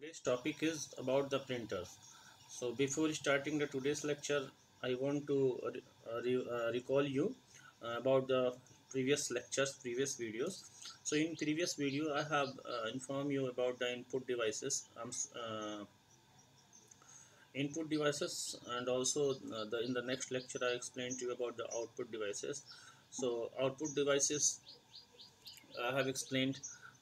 Today's topic is about the printers. So before starting the today's lecture, I want to recall you about the previous lectures, previous videos. So in previous video, I have informed you about the input devices, and also the in the next lecture I explained to you about the output devices. So output devices I have explained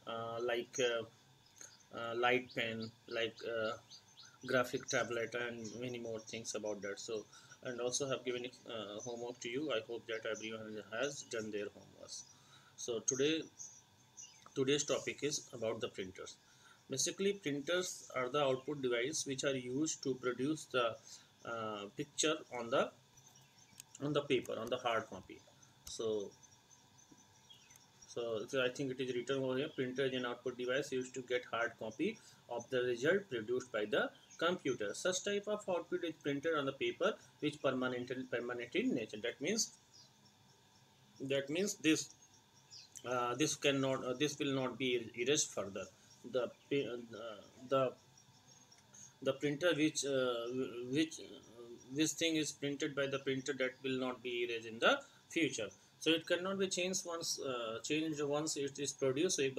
light pen, graphic tablet, and many more things about that. So, and also have given homework to you. I hope that everyone has done their homework. So today's topic is about the printers. Basically, printers are the output device which are used to produce the picture on the paper, on the hard copy. So so I think it is written over here. Printer is an output device used to get hard copy of the result produced by the computer. Such type of output is printed on the paper which permanent in nature. That means this will not be erased further. The the the printer which this thing is printed by the printer, that will not be erased in the future. So it cannot be changed once it is produced. So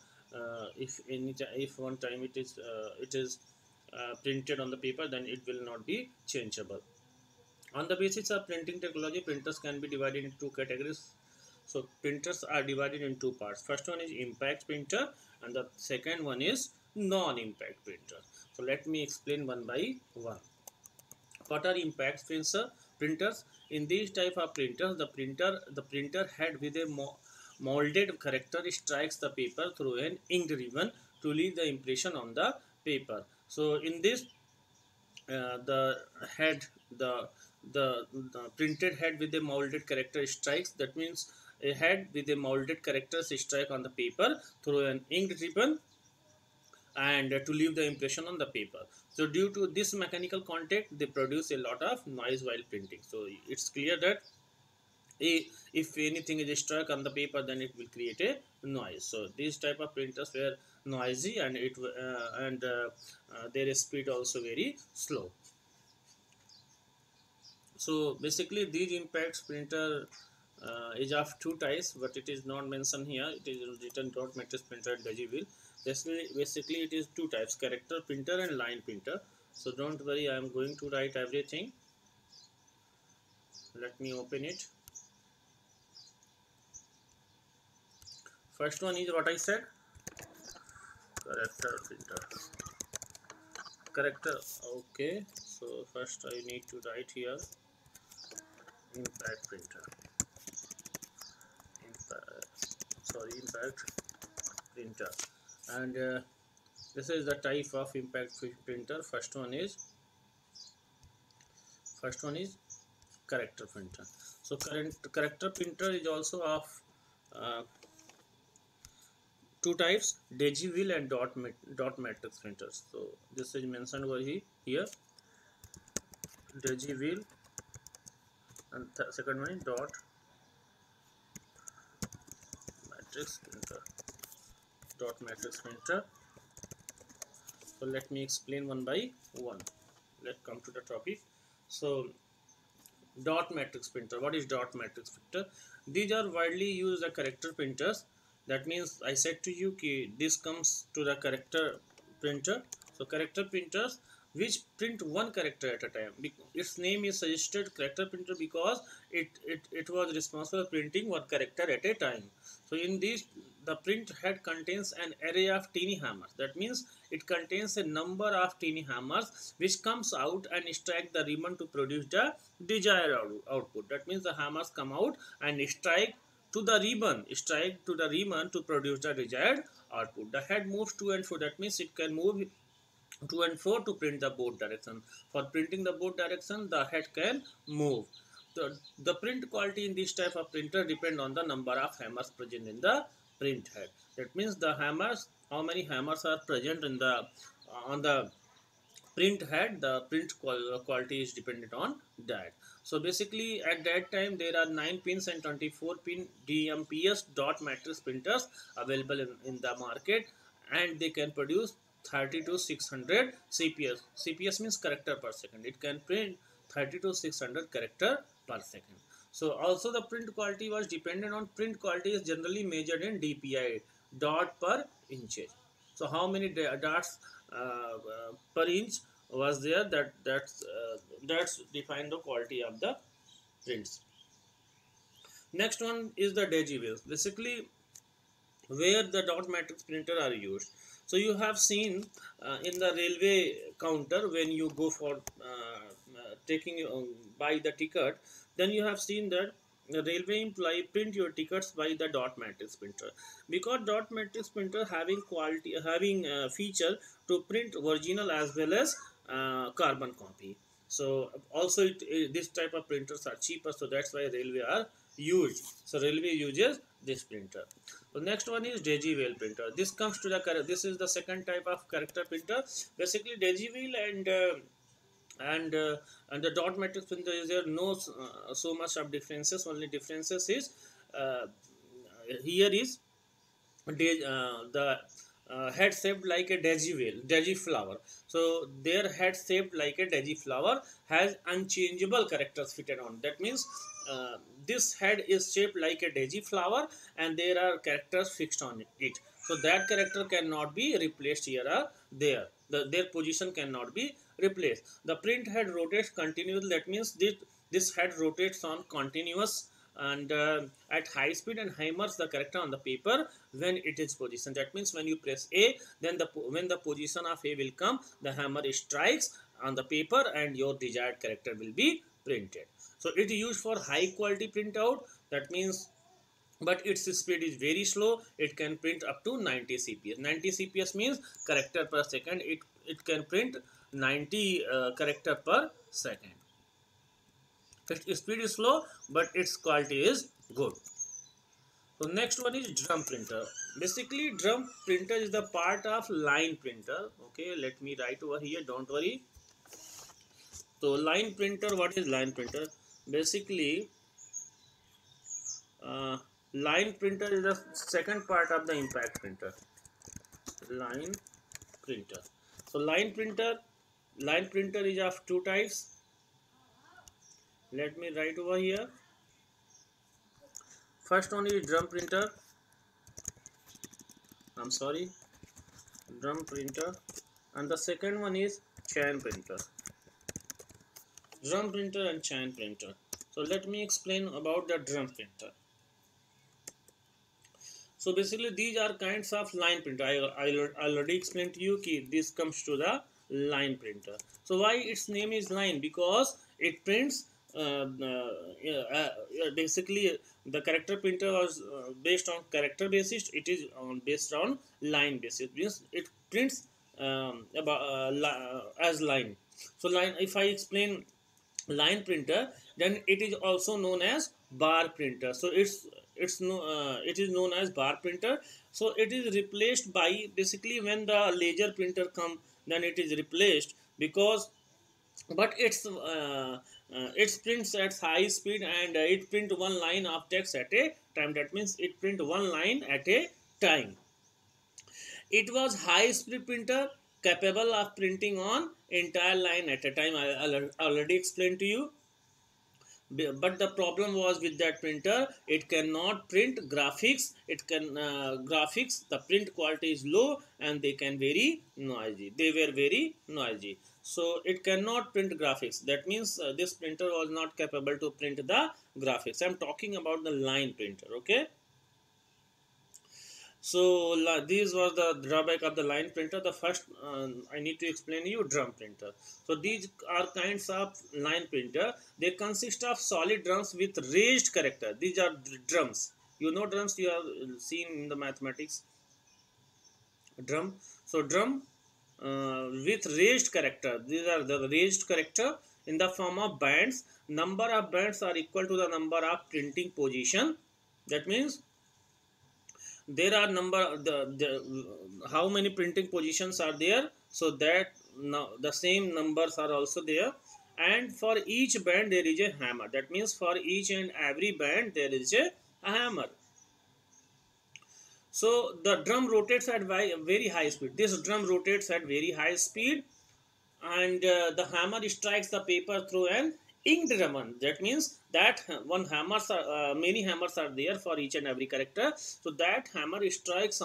if one time it is printed on the paper, then it will not be changeable. On the basis of printing technology, printers can be divided into two categories. So printers are divided in two parts. First one is impact printer, and the second one is non-impact printer. So let me explain one by one. What are impact printers? In these type of printers, the printer head with a molded character strikes the paper through an inked ribbon to leave the impression on the paper. So in this, the head the printed head with a molded character strikes, that means a head with a molded character strike on the paper through an inked ribbon, and to leave the impression on the paper. So due to this mechanical contact, they produce a lot of noise while printing. So it's clear that if anything is struck on the paper, then it will create a noise. So these type of printers were noisy, and their speed also very slow. So basically these impacts printer is of two types, but it is not mentioned here. It is written dot matrix printer and digital. Basically it is two types: character printer and line printer. So don't worry, I am going to write everything. Let me open it. First one is what I said, character printer. Character, okay. So first I need to write here impact printer. Impact printer. And this is the type of impact printer. First one is character printer. So character printer is also of uh, two types: digital and dot matrix printers. So this is mentioned over here, digital, and second one is dot matrix printer. So let me explain one by one. Let's come to the topic. So dot matrix printer. What is dot matrix printer? These are widely used the character printers. That means I said to you कि this comes to the character printer. So character printers which print one character at a time. Its name is suggested character printer because it was responsible for printing one character at a time. So in this, the print head contains an array of tiny hammers. That means it contains a number of tiny hammers which comes out and strike the ribbon to produce the desired output. That means the hammers come out and strike to the ribbon to produce the desired output. The head moves to and fro. That means it can move to and fro to print the both direction. For printing the both direction, the head can move. The print quality in this type of printer depend on the number of hammers present in the print head. That means the hammers, how many hammers are present in the on the print head, the print quality is dependent on that. So basically at that time there are 9 pins and 24 pin DMPS dot matrix printers available in the market, and they can produce 30 to 600 CPS. CPS means character per second. It can print 30 to 600 character per second. So also the print quality was dependent on print quality is generally measured in DPI, dot per inches. So how many dots per inch was there, that's define the quality of the prints. Next one is the digivales. Basically where the dot matrix printer are used. So you have seen in the railway counter when you go for taking buy the ticket, then you have seen that the railway employee print your tickets by the dot matrix printer, because dot matrix printer having quality, having feature to print original as well as carbon copy. So also this type of printers are cheaper, so that's why railway are used. So railway uses this printer. So next one is Digiwheel printer. This comes to the this is the second type of character printer. Basically Digiwheel and the dot matrix printer is there no so much of differences. Only differences is uh, here is the head shaped like a daisy flower. So their head shaped like a daisy flower has unchangeable characters fitted on. That means this head is shaped like a daisy flower and there are characters fixed on it. So that character cannot be replaced here or there. Their position cannot be replaced. The print head rotates continuously. That means this head rotates on continuous and at high speed and hammers the character on the paper when it is positioned. That means when you press A, then when the position of A will come, the hammer strikes on the paper and your desired character will be printed. So it is used for high quality printout. That means but its speed is very slow. It can print up to 90 CPS. 90 CPS means character per second. It can print 90 character per second. Its speed is slow, but its quality is good. So next one is drum printer. Basically, drum printer is the part of line printer. Okay, let me write over here. Don't worry. So line printer. What is line printer? Basically, uh, line printer is the second part of the impact printer. Line printer. So line printer is of two types. Let me write over here. First one is drum printer. I'm sorry, drum printer, and the second one is chain printer. Drum printer and chain printer. So let me explain about the drum printer. So basically these are kinds of line printer. I already explained to you that this comes to the line printer. So why its name is line? Because it prints basically the character printer was based on character basis. It is based on line basis. Means it prints as line. So line, if I explain line printer, then it is also known as bar printer. So it is known as bar printer. So it is replaced by, basically when the laser printer come, then it is replaced, because but it prints at high speed and it print one line of text at a time. That means it print one line at a time. It was high speed printer capable of printing on entire line at a time. I already explained to you. But the problem was with that printer, it cannot print graphics. It can graphics, the print quality is low and they can very noisy. They were very noisy. So it cannot print graphics. That means this printer was not capable to print the graphics. I'm talking about the line printer. Okay. So these were the drawback of the line printer. The first I need to explain you drum printer. So these are kinds of line printer. They consist of solid drums with raised character. These are drums. You know drums, you have seen in the mathematics. Drum. So drum with raised character. These are the raised character in the form of bands. Number of bands are equal to the number of printing position. That means there are how many printing positions are there, so that now the same numbers are also there, and for each band there is a hammer. That means for each and every band there is a hammer. So the drum rotates at very high speed. This drum rotates at very high speed, and the hammer strikes the paper through an inked ribbon. That means that many hammers are there for each and every character. So that hammer strikes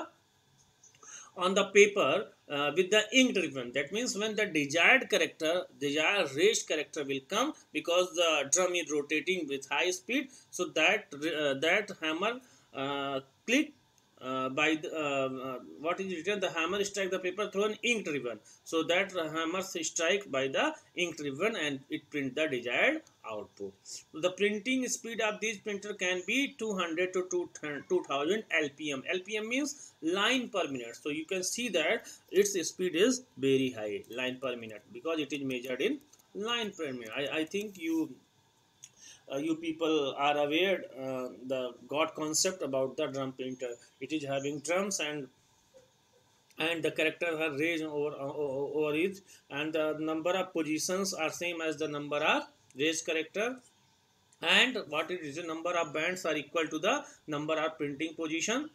on the paper with the inked ribbon. That means when the desired raised character will come, because the drum is rotating with high speed, so that hammer click by what is written, the hammer strike the paper through an inked ribbon. So that hammer strike by the inked ribbon and it print the desired output. So the printing speed of this printer can be 200 to 2000 lpm. Lpm means line per minute. So you can see that its speed is very high, line per minute, because it is measured in line per minute. I think you people are aware the got concept about the drum printer. It is having drums, and the characters are raised over it, and the number of positions are same as the number of raised character, and what it is, the number of bands are equal to the number of printing position.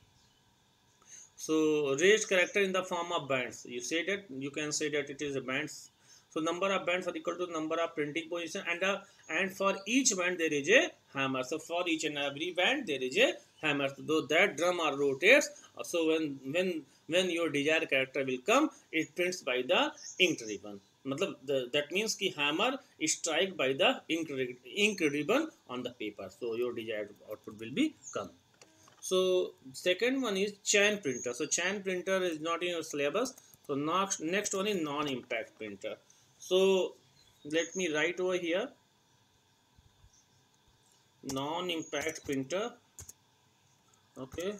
So raised character in the form of bands. You can say that it is a bands. So number of bands are equal to number of printing position, and for each band there is a hammer. So for each and every band there is a hammer. So though that drum or rotates, so when your desired character will come, it prints by the inked ribbon. That means कि hammer is strike by the ink ribbon on the paper. So your desired output will be come. So second one is chain printer. So chain printer is not in your syllabus. So next one is non-impact printer. So let me write over here, non-impact printer. Okay,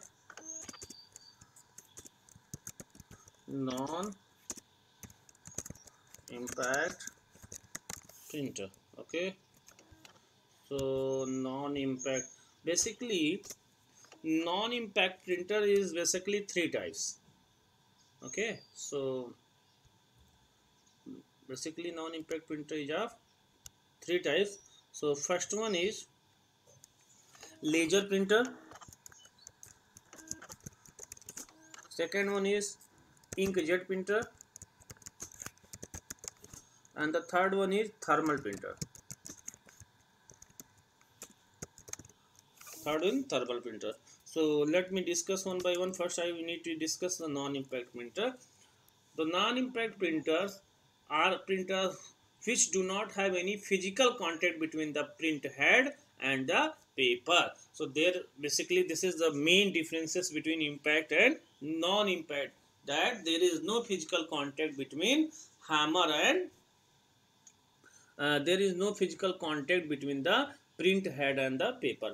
non-impact printer. Okay, so non-impact, basically non-impact printer is basically three types. Okay, so basically non-impact printer is of three types. So first one is laser printer, second one is inkjet printer, and the third one is thermal printer. So let me discuss one by one. First I need to discuss the non-impact printer. The non-impact printers are printers which do not have any physical contact between the print head and the paper. So there, basically this is the main differences between impact and non-impact, that there is no physical contact between hammer and there is no physical contact between the print head and the paper.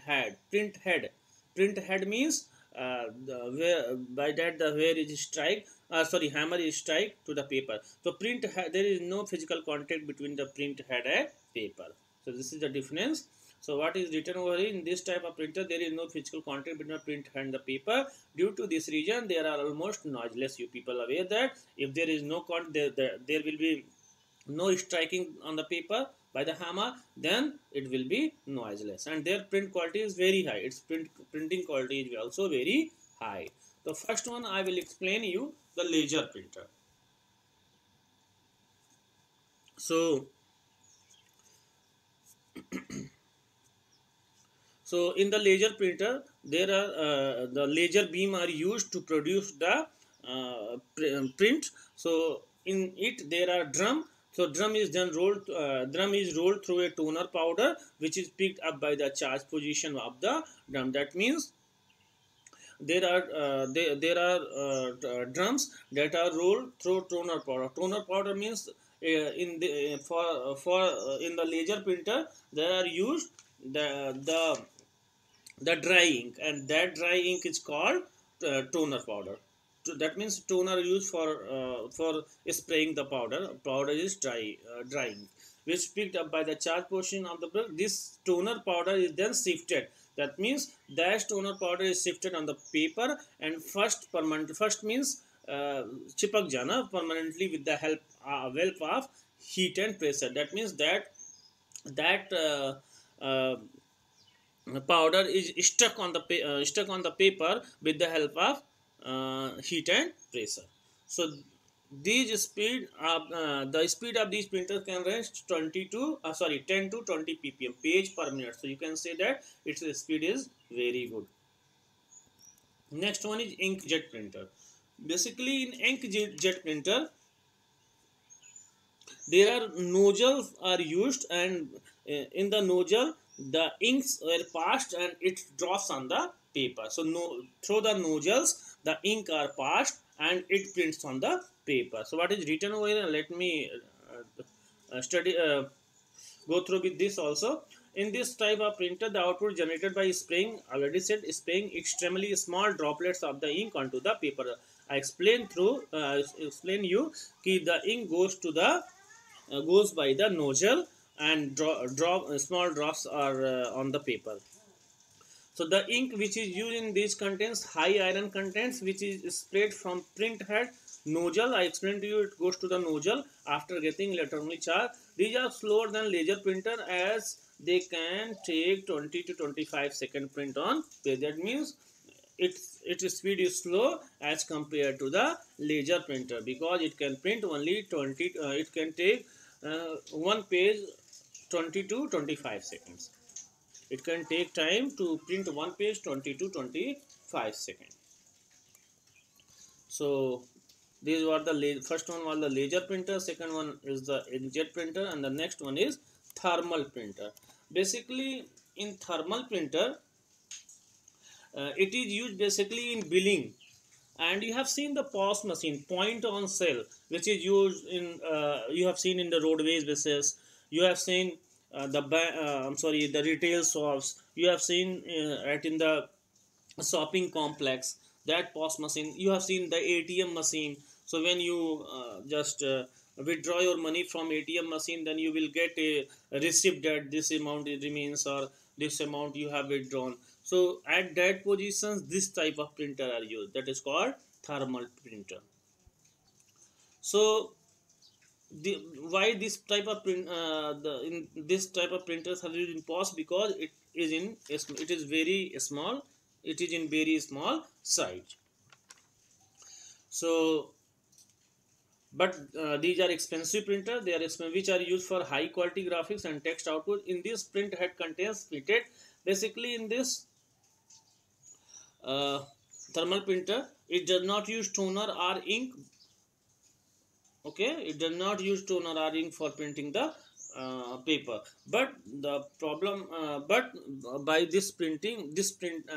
Print head means where, by that the where is strike, hammer is strike to the paper. So print head, there is no physical contact between the print head and paper. So this is the difference. So what is written over here, in this type of printer there is no physical contact between the print head and the paper. Due to this reason they are almost noiseless. You people are aware that if there is no contact, there will be no striking on the paper by the hammer, then it will be noiseless, and their print quality is very high. Its printing quality is also very high. The first one I will explain you, the laser printer. So in the laser printer there are the laser beam are used to produce the print. So in it there are drum. So drum is rolled through a toner powder, which is picked up by the charge position of the drum. That means there are drums that are rolled through toner powder. Toner powder means in the for in the laser printer there are used the dry ink, and that dry ink is called toner powder. That means toner used for spraying the powder. Powder is dry ink, which picked up by the charge portion of the brush. This toner powder is then sifted. That means that toner powder is sifted on the paper, and first means chipak jana permanently with the help of heat and pressure. That means that powder is stuck on the paper with the help of heat and pressure. So these speed the speed of these printers can range 20 to 10 to 20 ppm page per minute. So you can say that its speed is very good. Next one is inkjet printer. Basically in inkjet printer there are nozzles are used, and in the nozzle the inks were passed and it drops on the paper. So no, through the nozzles the ink are passed and it prints on the paper. So what is written over here, let me study go through with this also. In this type of printer, the output generated by spraying, already said, spraying extremely small droplets of the ink onto the paper. I explain you कि the ink goes to the goes by the nozzle and drop small drops are on the paper. So the ink which is used in these contains high iron contents, which is sprayed from print head nozzle. I explained to you it goes to the nozzle after getting electronic charge. These are slower than laser printer as they can take 20 to 25 second print on page. That means its speed is slow as compared to the laser printer, because it can print only 20 it can take one page 20 to 25 seconds. It can take time to print one page 20 to 25 seconds. So these were the first one was the laser printer, second one is the inkjet printer, and the next one is thermal printer. Basically in thermal printer it is used basically in billing, and you have seen the POS machine, point on sale, which is used in you have seen in the roadways buses. You have seen the retail shops. You have seen at in the shopping complex, that POS machine. You have seen the ATM machine. So when you just withdraw your money from ATM machine, then you will get a receipt that this amount remains or this amount you have withdrawn. So at that positions this type of printer are used, that is called thermal printer. So the why this type of in this type of printers have used in POS, because it is very small, it is in very small size. So but these are expensive printers, they are which are used for high quality graphics and text output. In this print head contains fitted, basically in this uh, thermal printer it does not use toner or ink. Okay, it does not use toner or ink for printing the paper. But the problem but by this printing this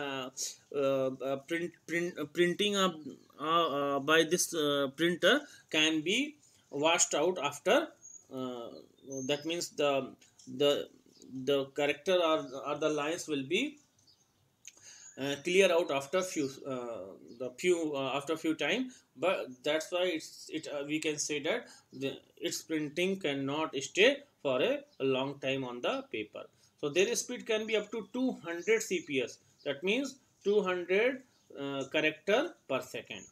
printing of by this printer can be washed out after uh, that means the the character or the lines will be clear out after few time. But that's why we can say that its printing cannot stay for a long time on the paper. So their speed can be up to 200 cps, that means 200 character per second.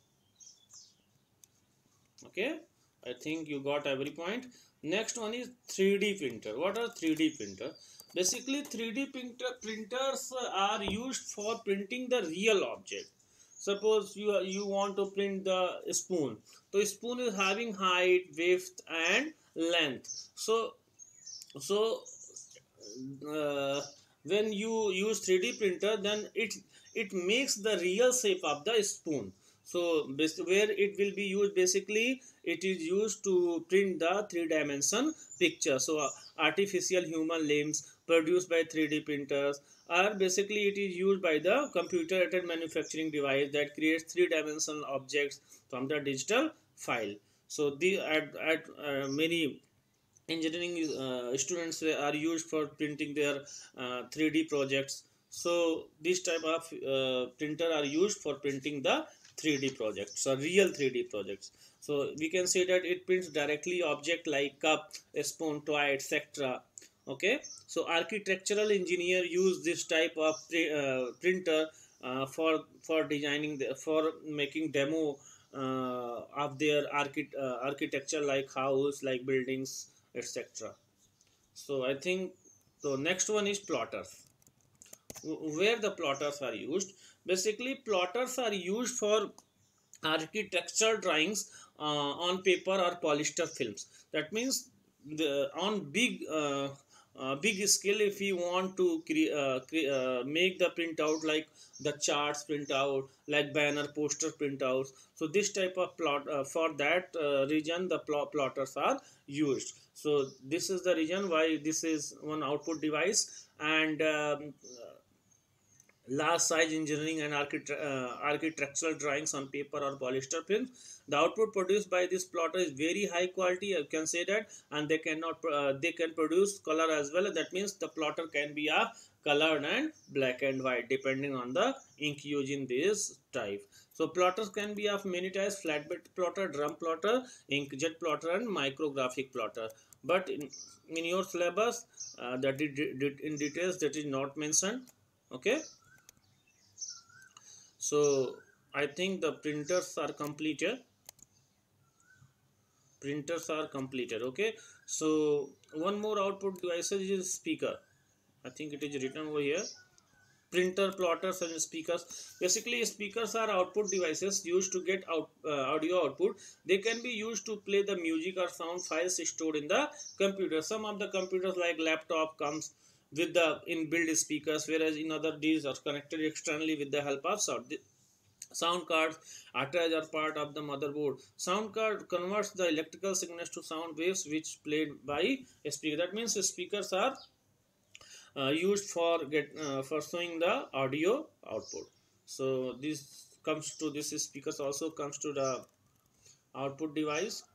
Okay, I think you got every point. Next one is 3D printer. What are 3D printer? Basically 3D printers are used for printing the real object. Suppose you want to print the spoon. So spoon is having height, width and length. So uh, when you use 3D printer, then it makes the real shape of the spoon. So where it will be used, basically it is used to print the three-dimension picture. So artificial human limbs produced by 3D printers are basically it is used by the computer-aided manufacturing device that creates three-dimensional objects from the digital file. So the at many engineering students are used for printing their 3D projects. So this type of printer are used for printing the 3D projects or real 3D projects. So we can say that it prints directly object like cup, a spoon, toy, etc. Okay, so architectural engineer use this type of printer for designing for making demo of their architecture, like house, like buildings, etc. So I think the next one is plotters. where the plotters are used. Basically, plotters are used for architectural drawings on paper or polyester films. That means on big scale, if we want to make the printout like the charts printout, like banner poster printouts. So this type of plot, for that region the plotters are used. So this is the reason why this is one output device. And large size engineering and architectural drawings on paper or polyester film. The output produced by this plotter is very high quality, you can say that, and they can produce color as well. That means the plotter can be a colored and black and white depending on the ink used in this type. So plotters can be of many types: flatbed plotter, drum plotter, inkjet plotter, and micrographic plotter. But in your syllabus, that in details that is not mentioned. Okay. So I think the printers are completed. Printers are completed. Okay. So one more output devices is speaker. I think it is written over here. Printer, plotters, and speakers. Basically, speakers are output devices used to get audio output. They can be used to play the music or sound files stored in the computer. Some of the computers like laptop comes with the inbuilt speakers, whereas in other these are connected externally with the help of sound. Sound cards attached are part of the motherboard. Sound card converts the electrical signals to sound waves which played by a speaker. That means the speakers are used for showing the audio output. So this speakers also comes to the output device.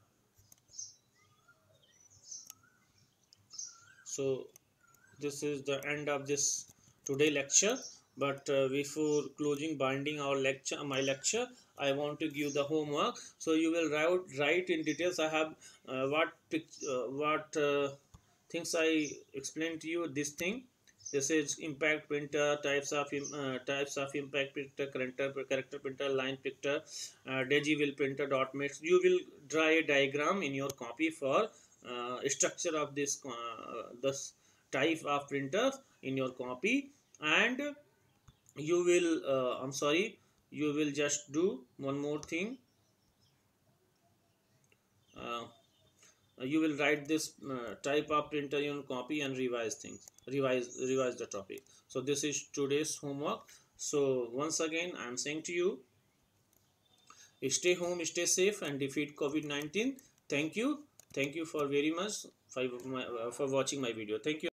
So this is the end of this today lecture. But before closing binding our lecture, my lecture, I want to give the homework. So you will write in details. I have what things I explained to you. This thing, this is impact printer, types of impact printer, character printer, line printer, digital printer, dot mates. You will draw a diagram in your copy for structure of this type of printer in your copy. And you will I'm sorry, you will just do one more thing. uh, you will write this type of printer in copy and revise the topic. So this is today's homework. So once again I am saying to you, stay home, stay safe, and defeat COVID-19. Thank you for very much for watching my video. Thank you.